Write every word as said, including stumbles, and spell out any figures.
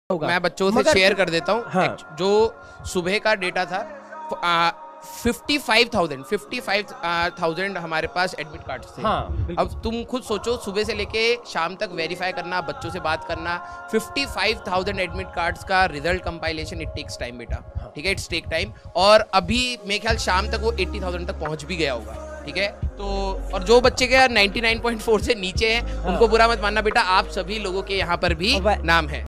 होगा। मैं बच्चों से शेयर कर देता हूँ। हाँ। जो सुबह का डेटा था, fifty five thousand fifty five thousand हमारे पास एडमिट कार्ड थे। हाँ, अब तुम खुद सोचो, सुबह से लेके शाम तक वेरीफाई करना, बच्चों से बात करना, fifty five thousand admit cards का result compilation, it takes time बेटा। ठीक है, इट्स टेक टाइम। और अभी मेरे ख्याल शाम तक वो एट्टी थाउजेंड तक पहुंच भी गया होगा। ठीक है, तो और जो बच्चे के नाइंटी नाइन पॉइंट फोर से नीचे हैं, हाँ। उनको बुरा मत मानना बेटा, आप सभी लोगों के यहाँ पर भी नाम है।